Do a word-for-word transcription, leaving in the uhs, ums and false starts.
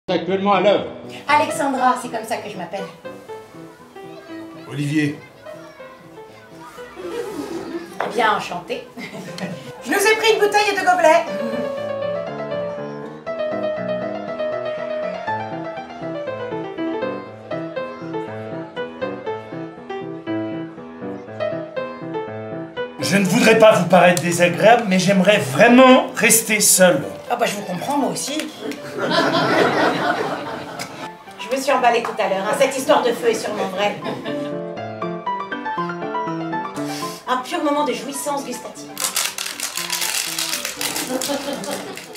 Actuellement à l'œuvre. Alexandra, c'est comme ça que je m'appelle. Olivier. Bien enchanté. Je nous ai pris une bouteille et deux gobelets. Je ne voudrais pas vous paraître désagréable, mais j'aimerais vraiment rester seul. Ah bah je vous comprends, moi aussi. Je me suis emballée tout à l'heure, hein. Cette histoire de feu est sûrement vraie. Un pur moment de jouissance gustative.